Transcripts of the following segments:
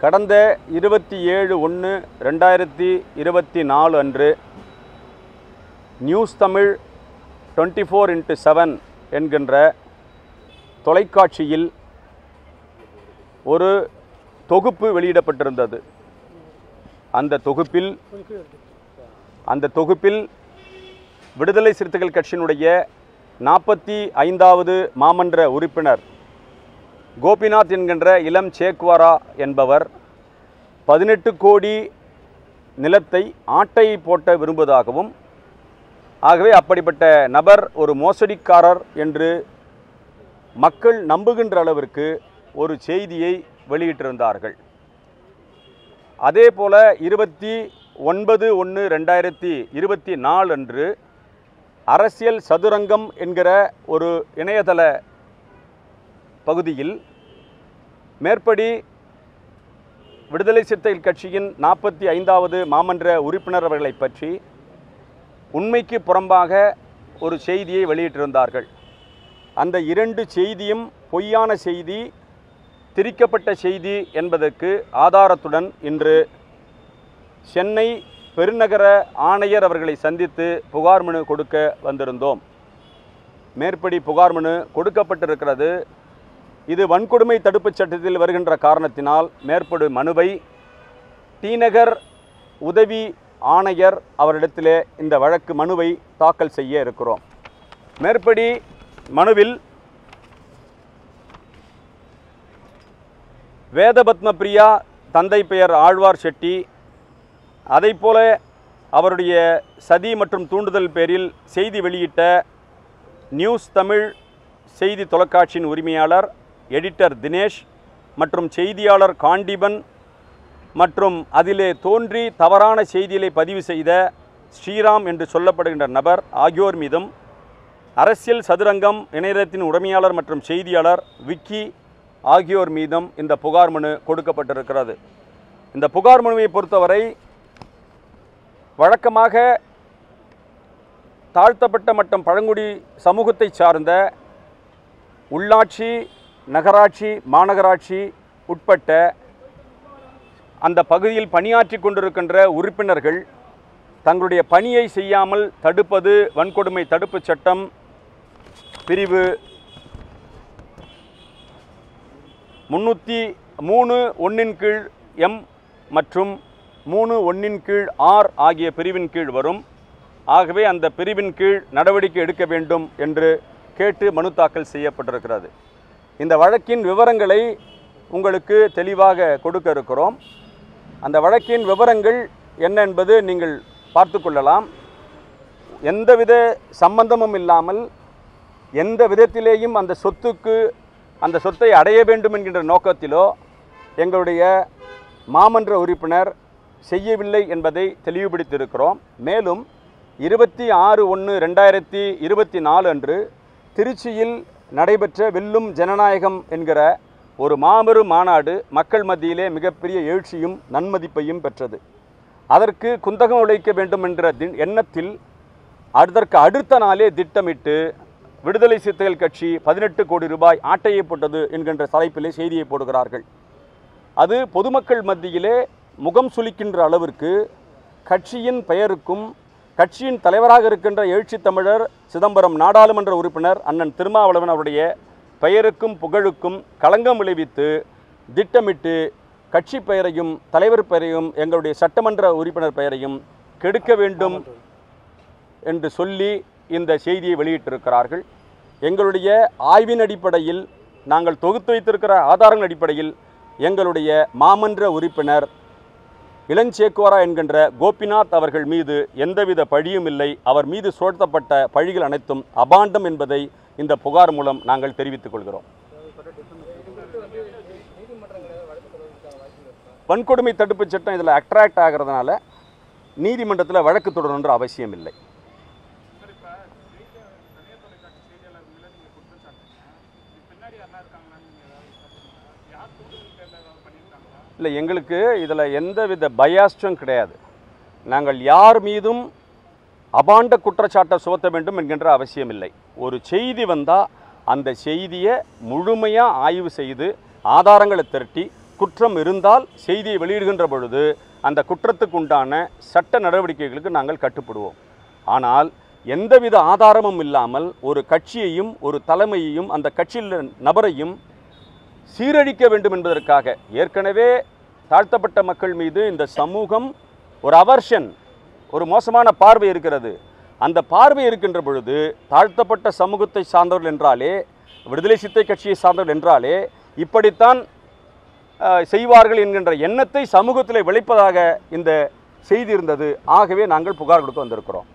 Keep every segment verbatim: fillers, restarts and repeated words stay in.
கடந்த இருபத்தி ஏழு ஒன்று ரெண்டாயிரத்தி இருபத்தி நாலு அன்று news Tamil twenty four into seven என்கின்ற தொலைக்காட்சியில் ஒரு தொகுப்பு வெளியிடப்பட்டிருந்தது. அந்த தொகுப்பில் அந்த தொகுப்பில் விடுதலை சிறுத்தைகள் கட்சியினுடைய நாற்பத்தி ஐந்தாவது மாமன்ற உறுப்பினர் கோபிநாத் என்கின்ற இளம் சேக்வாரா என்பவர் பதினெட்டு கோடி நிலத்தை ஆட்டை போட்ட விரும்புவதாகவும், ஆகவே அப்படிப்பட்ட நபர் ஒரு மோசடிக்காரர் என்று மக்கள் நம்புகின்ற அளவிற்கு ஒரு செய்தியை வெளியிட்டிருந்தார்கள். அதே போல இருபத்தி ஒன்பது ஒன்று ரெண்டாயிரத்தி இருபத்தி நாலு அன்று அரசியல் சதுரங்கம் என்கிற ஒரு இணையதள பகுதியில் மேற்படி விடுதலை சிறுத்தைகள் கட்சியின் நாற்பத்தி ஐந்தாவது மாமன்ற உறுப்பினர் அவர்களை பற்றி உண்மைக்கு புறம்பாக ஒரு செய்தியை வெளியிட்டிருந்தார்கள். அந்த இரண்டு செய்தியும் பொய்யான செய்தி, திரிக்கப்பட்ட செய்தி என்பதற்கு ஆதாரத்துடன் இன்று சென்னை பெருநகர ஆணையர் அவர்களை சந்தித்து புகார் மனு கொடுக்க வந்திருந்தோம். மேற்படி புகார் மனு கொடுக்கப்பட்டிருக்கிறது. இது வன்கொடுமை தடுப்புச் சட்டத்தில் வருகின்ற காரணத்தினால் மேற்படு மனுவை டிநகர் உதவி ஆணையர் அவரிடத்திலே இந்த வழக்கு மனுவை தாக்கல் செய்ய இருக்கிறோம். மேற்படி மனுவில் வேதபத்ம பிரியா தந்தை பெயர் ஆழ்வார் செட்டி, அதைப்போல அவருடைய சதி மற்றும் தூண்டுதல் பேரில் செய்தி வெளியிட்ட நியூஸ் தமிழ் செய்தி தொலைக்காட்சியின் உரிமையாளர் எடிட்டர் தினேஷ் மற்றும் செய்தியாளர் காண்டிபன் மற்றும் அதிலே தோன்றி தவறான செய்திகளை பதிவு செய்த ஸ்ரீராம் என்று சொல்லப்படுகின்ற நபர் ஆகியோர் மீதும், அரசியல் சதுரங்கம் இணையதளத்தின் உரிமையாளர் மற்றும் செய்தியாளர் விக்கி ஆகியோர் மீதும் இந்த புகார் மனு கொடுக்கப்பட்டிருக்கிறது. இந்த புகார் மனுவை பொறுத்தவரை வழக்கமாக தாழ்த்தப்பட்ட மற்றும் பழங்குடி சமூகத்தை சார்ந்த உள்ளாட்சி, நகராட்சி, மாநகராட்சி உட்பட்ட அந்த பகுதியில் பணியாற்றி கொண்டிருக்கின்ற உறுப்பினர்கள் தங்களுடைய பணியை செய்யாமல் தடுப்பது வன்கொடுமை தடுப்புச் சட்டம் பிரிவு முன்னூற்றி மூணு ஒன்றின் கீழ் எம் மற்றும் மூணு ஒன்றின் கீழ் ஆர் ஆகிய பிரிவின் கீழ் வரும். ஆகவே அந்த பிரிவின் கீழ் நடவடிக்கை எடுக்க வேண்டும் என்று கேட்டு மனு தாக்கல் செய்யப்பட்டிருக்கிறது. இந்த வழக்கின் விவரங்களை உங்களுக்கு தெளிவாக கொடுக்க இருக்கிறோம். அந்த வழக்கின் விவரங்கள் என்ன என்பது நீங்கள் பார்த்து கொள்ளலாம். எந்தவித சம்பந்தமும் இல்லாமல் எந்த விதத்திலேயும் அந்த சொத்துக்கு அந்த சொத்தை அடைய வேண்டும் என்கின்ற நோக்கத்திலோ எங்களுடைய மாமன்ற உறுப்பினர் செய்யவில்லை என்பதை தெளிவுபடுத்தியிருக்கிறோம். மேலும் இருபத்தி ஆறு ஒன்று ரெண்டாயிரத்தி இருபத்தி நாலு அன்று திருச்சியில் நடைபெற்ற வெல்லும் ஜனநாயகம் என்கிற ஒரு மாபெரும் மாநாடு மக்கள் மத்தியிலே மிகப்பெரிய எழுச்சியும் நன்மதிப்பையும் பெற்றது. அதற்கு குந்தகம் உழைக்க வேண்டும் என்ற எண்ணத்தில் அதற்கு அடுத்த நாளே திட்டமிட்டு விடுதலை சிறுத்தைகள் கட்சி பதினெட்டு கோடி ரூபாய் ஆட்டையை போட்டது என்கின்ற தலைப்பிலே செய்தியை போடுகிறார்கள். அது பொதுமக்கள் மத்தியிலே முகம் சுளிக்கின்ற அளவிற்கு கட்சியின் பெயருக்கும் கட்சியின் தலைவராக இருக்கின்ற எழுச்சி தமிழர் சிதம்பரம் நாடாளுமன்ற உறுப்பினர் அண்ணன் திருமாவளவன் அவருடைய பெயருக்கும் புகழுக்கும் களங்கம் விளைவித்து திட்டமிட்டு கட்சி பெயரையும் தலைவர் பெயரையும் எங்களுடைய சட்டமன்ற உறுப்பினர் பெயரையும் கெடுக்க வேண்டும் என்று சொல்லி இந்த செய்தியை வெளியிட்டிருக்கிறார்கள். எங்களுடைய ஆய்வின் அடிப்படையில் நாங்கள் தொகுத்து வைத்திருக்கிற ஆதாரங்கள் அடிப்படையில் எங்களுடைய மாமன்ற உறுப்பினர் இளஞ்சேக்குவாரா என்கின்ற கோபிநாத் அவர்கள் மீது எந்தவித பழியும் இல்லை. அவர் மீது சுமத்தப்பட்ட பழிகள் அனைத்தும் அபாண்டம் என்பதை இந்த புகார் மூலம் நாங்கள் தெரிவித்துக் கொள்கிறோம். வன்கொடுமை தடுப்புச் சட்டம் இதில் அட்ராக்ட் ஆகிறதுனால நீதிமன்றத்தில் வழக்கு தொடரணுன்ற அவசியம் இல்லை. இல்லை, எங்களுக்கு இதில் எந்தவித பயாஸ்டும் கிடையாது. நாங்கள் யார் மீதும் அபாண்ட குற்றச்சாட்டை சுமத்த வேண்டும் என்கின்ற அவசியம் இல்லை. ஒரு செய்தி வந்தால் அந்த செய்தியை முழுமையாக ஆய்வு செய்து ஆதாரங்களை திரட்டி குற்றம் இருந்தால் செய்தியை வெளியிடுகின்ற பொழுது அந்த குற்றத்துக்கு உண்டான சட்ட நடவடிக்கைகளுக்கு நாங்கள் கட்டுப்படுவோம். ஆனால் எந்தவித ஆதாரமும் இல்லாமல் ஒரு கட்சியையும் ஒரு தலைமையையும் அந்த கட்சியில் நபரையும் சீரழிக்க வேண்டும் என்பதற்காக ஏற்கனவே தாழ்த்தப்பட்ட மக்கள் மீது இந்த சமூகம் ஒரு அவர்ஷன், ஒரு மோசமான பார்வை இருக்கிறது. அந்த பார்வை இருக்கின்ற பொழுது தாழ்த்தப்பட்ட சமூகத்தை சார்ந்தவர்கள் என்றாலே, விடுதலை சிறுத்தை கட்சியை சார்ந்தவர்கள் என்றாலே இப்படித்தான் செய்வார்கள் என்கின்ற எண்ணத்தை சமூகத்தில் விளைப்பதாக இந்த செய்தி இருந்தது. ஆகவே நாங்கள் புகார் கொடுக்க வந்திருக்கிறோம்.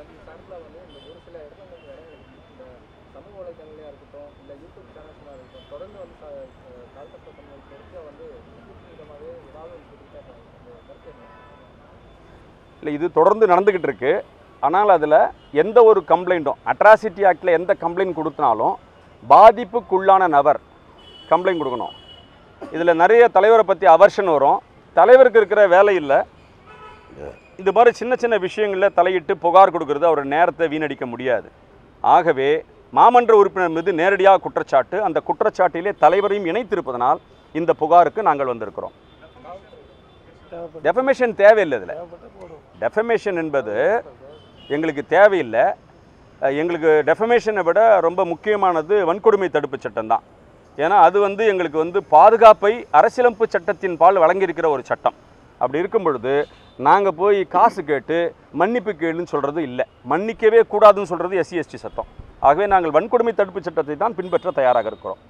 இல்லை, இது தொடர்ந்து நடந்துக்கிட்டு இருக்கு. ஆனால் அதில் எந்த ஒரு கம்ப்ளைண்ட்டும், அட்ராசிட்டி ஆக்டில் எந்த கம்ப்ளைண்ட் கொடுத்தாலும் பாதிப்புக்குள்ளான நபர் கம்ப்ளைண்ட் கொடுக்கணும். இதில் நிறைய தலைவரை பற்றி அவர்ஷன் வரும். தலைவருக்கு இருக்கிற வேலை இல்லை, இது மாதிரி சின்ன சின்ன விஷயங்களில் தலையிட்டு புகார் கொடுக்கறது அவர் நேரத்தை வீணடிக்க முடியாது. ஆகவே மாமன்ற உறுப்பினர் மீது நேரடியாக குற்றச்சாட்டு, அந்த குற்றச்சாட்டிலே தலைவரையும் இணைத்திருப்பதனால் இந்த புகாருக்கு நாங்கள் வந்திருக்கிறோம். டெஃபமேஷன் தேவையில்லை. இதில் டெஃபமேஷன் என்பது எங்களுக்கு தேவையில்லை. எங்களுக்கு டெஃபமேஷனை விட ரொம்ப முக்கியமானது வன்கொடுமை தடுப்பு சட்டம் தான். ஏன்னா அது வந்து எங்களுக்கு வந்து பாதுகாப்பை அரசியலமைப்பு சட்டத்தின் பால் வழங்கியிருக்கிற ஒரு சட்டம். அப்படி இருக்கும் பொழுது நாங்கள் போய் காசு கேட்டு மன்னிப்பு கேளுன்னு சொல்கிறது இல்லை, மன்னிக்கவே கூடாதுன்னு சொல்கிறது எஸ்சி எஸ்டி சட்டம். ஆகவே நாங்கள் வன்கொடுமை தடுப்பு சட்டத்தை தான் பின்பற்ற தயாராக இருக்கிறோம்.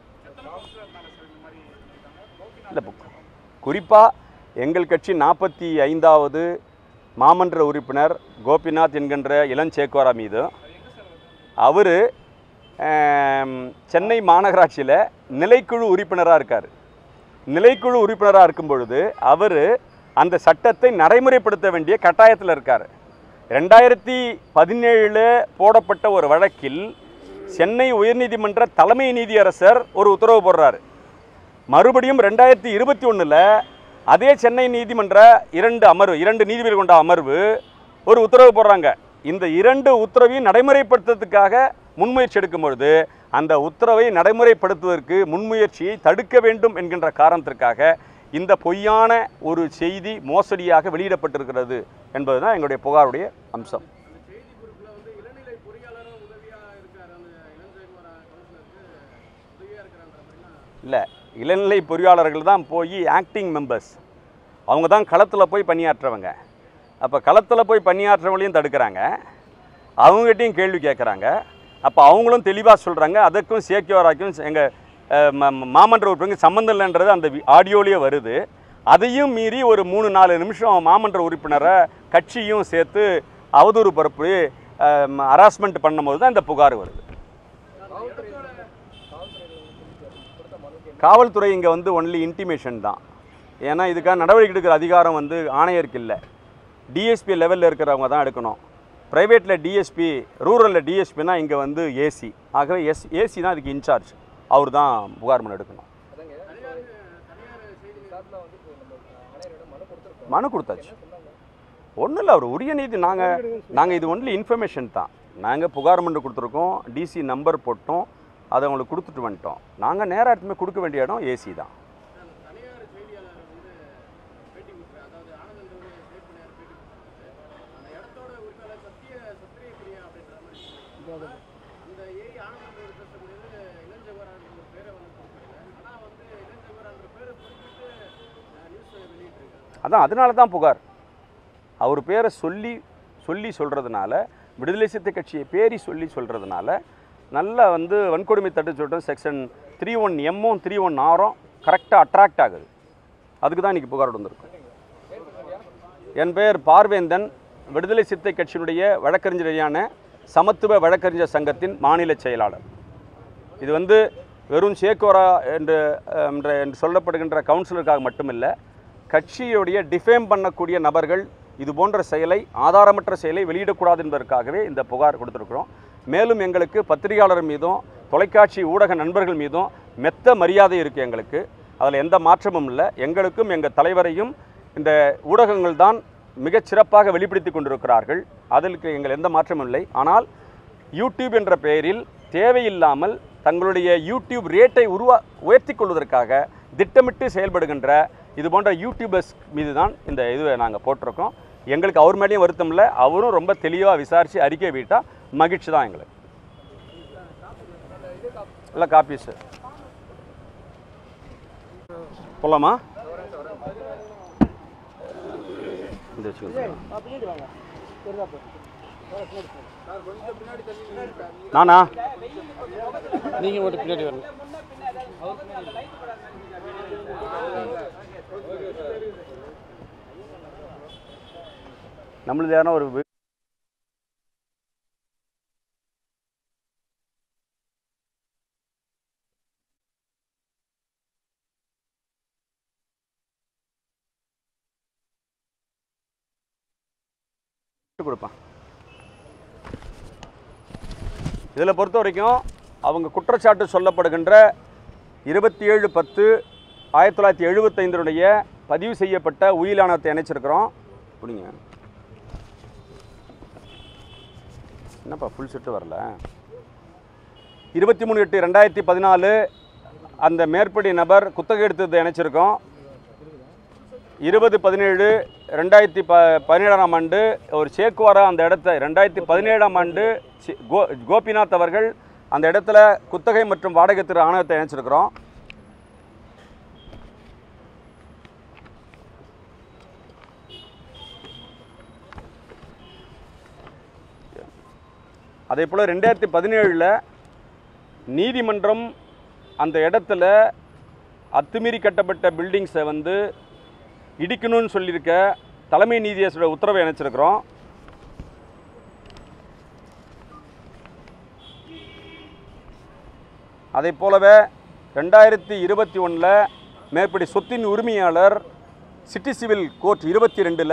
இல்லை, குறிப்பாக எங்கள் கட்சி நாற்பத்தி ஐந்தாவது மாமன்ற உறுப்பினர் கோபிநாத் என்கின்ற இளஞ்சேக்குவாரா மீது அவர் சென்னை மாநகராட்சியில் நிலைக்குழு உறுப்பினராக இருக்கார். நிலைக்குழு உறுப்பினராக இருக்கும் பொழுது அவர் அந்த சட்டத்தை நடைமுறைப்படுத்த வேண்டிய கட்டாயத்தில் இருக்கார். ரெண்டாயிரத்தி பதினேழில் போடப்பட்ட ஒரு வழக்கில் சென்னை உயர்நீதிமன்ற தலைமை நீதியரசர் ஒரு உத்தரவு போடுறார். மறுபடியும் ரெண்டாயிரத்தி இருபத்தி ஒன்றில் அதே சென்னை நீதிமன்ற இரண்டு அமர்வு இரண்டு நீதிபதிகள் கொண்ட அமர்வு ஒரு உத்தரவு போடுறாங்க. இந்த இரண்டு உத்தரவையும் நடைமுறைப்படுத்துறதுக்காக முன்முயற்சி எடுக்கும் பொழுது அந்த உத்தரவை நடைமுறைப்படுத்துவதற்கு முன்முயற்சியை தடுக்க வேண்டும் என்கின்ற காரணத்திற்காக இந்த பொய்யான ஒரு செய்தி மோசடியாக வெளியிடப்பட்டிருக்கிறது என்பதுதான் எங்களுடைய புகாருடைய அம்சம். இல்லை, இளநிலை பொறியாளர்கள் தான் போய் ஆக்டிங் மெம்பர்ஸ், அவங்க தான் களத்தில் போய் பணியாற்றவங்க. அப்போ களத்தில் போய் பணியாற்றவங்களையும் தடுக்கிறாங்க, அவங்ககிட்டையும் கேள்வி கேட்குறாங்க. அப்போ அவங்களும் தெளிவாக சொல்கிறாங்க, அதற்கும் சேக்கியவராக்கும் எங்கள் மாமன்ற உறுப்பினருக்கு சம்மந்தம் இல்லைன்றது அந்த ஆடியோலேயே வருது. அதையும் மீறி ஒரு மூணு நாலு நிமிஷம் மாமன்ற உறுப்பினரை கட்சியும் சேர்த்து அவதூறு பரப்பு ஹராஸ்மெண்ட் பண்ணும்போது தான் இந்த புகார் வருது. காவல்துறை இங்கே வந்து ஒன்லி இன்டிமேஷன் தான். ஏன்னா இதுக்காக நடவடிக்கை எடுக்கிற அதிகாரம் வந்து ஆணையருக்கு இல்லை, டிஎஸ்பி லெவலில் இருக்கிறவங்க தான் எடுக்கணும். ப்ரைவேட்டில் டிஎஸ்பி, ரூரலில் டிஎஸ்பினா இங்கே வந்து ஏசி. ஆகவே எஸ் ஏசி தான் இதுக்கு இன்சார்ஜ், அவர் தான் புகார் மனு எடுக்கணும். மனு கொடுத்தாச்சு, ஒன்றும் இல்லை. அவர் உரிய நீதி, நாங்கள் நாங்கள் இது ஒன்லி இன்ஃபர்மேஷன் தான். நாங்கள் புகார் மனு கொடுத்துருக்கோம், டிசி நம்பர் போட்டோம், அதை அவங்களுக்கு கொடுத்துட்டு வந்துட்டோம். நாங்கள் நேராக எடுத்துமே கொடுக்க வேண்டிய இடம் ஏசி தான். அதான் அதனால தான் புகார். அவர் பேரை சொல்லி சொல்லி சொல்கிறதுனால, விடுதலை சிறுத்தை கட்சியை பேரி சொல்லி சொல்கிறதுனால நல்லா வந்து வன்கொடுமை தடுப்பு சட்டம் செக்ஷன் த்ரீ ஒன் எம்மும் த்ரீ ஒன் ஆறும் கரெக்டாக அட்ராக்ட் ஆகுது. அதுக்கு தான் இன்றைக்கி புகார் வந்திருக்கும். என் பெயர் பார்வேந்தன், விடுதலை சிறுத்தை கட்சியினுடைய வழக்கறிஞரான சமத்துவ வழக்கறிஞர் சங்கத்தின் மாநில செயலாளர். இது வந்து வெறும் சேக்கோரா என்று என்று சொல்லப்படுகின்ற கவுன்சிலருக்காக மட்டுமில்லை, கட்சியுடைய டிஃபேம் பண்ணக்கூடிய நபர்கள் இது போன்ற செயலை, ஆதாரமற்ற செயலை வெளியிடக்கூடாது என்பதற்காகவே இந்த புகார் கொடுத்துருக்குறோம். மேலும் எங்களுக்கு பத்திரிகையாளர் மீதும் தொலைக்காட்சி ஊடக நண்பர்கள் மீதும் மெத்த மரியாதை இருக்குது எங்களுக்கு. அதில் எந்த மாற்றமும் இல்லை. எங்களுக்கும் எங்கள் தலைவரையும் இந்த ஊடகங்கள் தான் மிகச் சிறப்பாக வெளிப்படுத்தி கொண்டிருக்கிறார்கள். அதற்கு எங்கள் எந்த மாற்றமும் இல்லை. ஆனால் யூடியூப் என்ற பெயரில் தேவையில்லாமல் தங்களுடைய யூடியூப் ரேட்டை உருவா உயர்த்தி கொள்வதற்காக திட்டமிட்டு செயல்படுகின்ற இது போன்ற யூடியூபர்ஸ் மீது தான் இந்த இதுவை நாங்கள் போட்டிருக்கோம். எங்களுக்கு அவர் மேலேயும் வருத்தம் இல்லை, அவரும் ரொம்ப தெளிவாக விசாரித்து அறிக்கை விட்டால் மகிழ்ச்சி தான் எங்களுக்கு. இல்லை காப்பீஸ் போகலாமா? இந்த வச்சுக்கோங்க. நானா நீங்கள் ஓட்டு பின்னாடி வரணும். நம்மளது யாரும் ஒரு கொடுப்பான். இதில் பொறுத்த வரைக்கும் அவங்க குற்றச்சாட்டு சொல்லப்படுகின்ற இருபத்தி ஏழு பத்து ஆயிரத்தி தொள்ளாயிரத்தி எழுபத்தைந்தினுடைய பதிவு செய்யப்பட்ட உயிலானத்தை இணைச்சிருக்கிறோம். புரியுங்க, என்னப்பா ஃபுல் செட்டு வரல. இருபத்தி மூணு எட்டு ரெண்டாயிரத்தி பதினாலு அந்த மேற்படி நபர் குத்தகை எடுத்ததை இணைச்சிருக்கோம். இருபது பதினேழு ரெண்டாயிரத்தி ப பதினேழாம் ஆண்டு ஒரு சேக்குவாரா அந்த இடத்த ரெண்டாயிரத்தி பதினேழாம் ஆண்டு கோ கோபிநாத் அவர்கள் அந்த இடத்துல குத்தகை மற்றும் வாடகை திரு ஆணையத்தை இணைச்சிருக்கிறோம். அதே போல் ரெண்டாயிரத்தி பதினேழில் நீதிமன்றம் அந்த இடத்துல அத்துமீறி கட்டப்பட்ட பில்டிங்ஸை வந்து இடிக்கணும்னு சொல்லியிருக்க தலைமை நீதியரசோட உத்தரவை இணைச்சிருக்கிறோம். அதே போலவே ரெண்டாயிரத்தி இருபத்தி ஒன்றில் மேற்படி சொத்தின் உரிமையாளர் சிட்டி சிவில் கோர்ட் இருபத்தி ரெண்டில்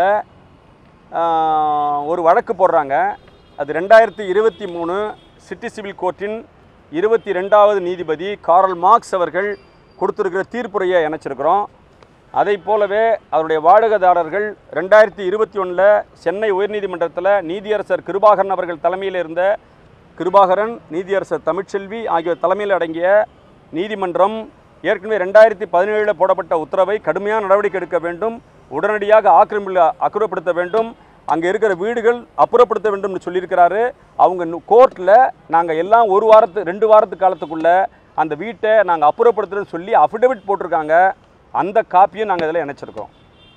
ஒரு வழக்கு போடுறாங்க. அது ரெண்டாயிரத்தி இருபத்தி மூணு சிட்டி சிவில் கோர்ட்டின் இருபத்தி ரெண்டாவது நீதிபதி கார்ல் மார்க்ஸ் அவர்கள் கொடுத்துருக்கிற தீர்ப்புரையை இணைச்சிருக்கிறோம். அதை போலவே அவருடைய வாடகைதாரர்கள் ரெண்டாயிரத்தி இருபத்தி ஒன்றில் சென்னை உயர்நீதிமன்றத்தில் நீதியரசர் கிருபாகரன் அவர்கள் தலைமையில் இருந்த கிருபாகரன், நீதியரசர் தமிழ்ச்செல்வி ஆகியோர் தலைமையில் அடங்கிய நீதிமன்றம் ஏற்கனவே ரெண்டாயிரத்தி பதினேழில் போடப்பட்ட உத்தரவை கடுமையான நடவடிக்கை எடுக்க வேண்டும், உடனடியாக ஆக்கிரமிப்பு அப்புறப்படுத்த வேண்டும், அங்கே இருக்கிற வீடுகள் அப்புறப்படுத்த வேண்டும்னு சொல்லியிருக்கிறாரு. அவங்க கோர்ட்டில் நாங்கள் எல்லாம் ஒரு வாரத்து ரெண்டு வாரத்து காலத்துக்குள்ளே அந்த வீட்டை நாங்கள் அப்புறப்படுத்துறோன்னு சொல்லி அஃபிடவிட் போட்டிருக்காங்க. அந்த காப்பியும் நாங்கள் இதில் இணைச்சிருக்கோம்.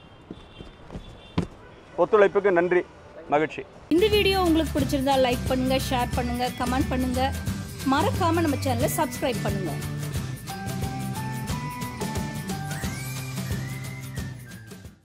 ஒத்துழைப்புக்கு நன்றி, மகிழ்ச்சி. இந்த வீடியோ உங்களுக்கு பிடிச்சிருந்தா லைக் பண்ணுங்க, ஷேர் பண்ணுங்க, கமெண்ட் பண்ணுங்க, மறக்காம நம்ம சேனலை சப்ஸ்கிரைப் பண்ணுங்க.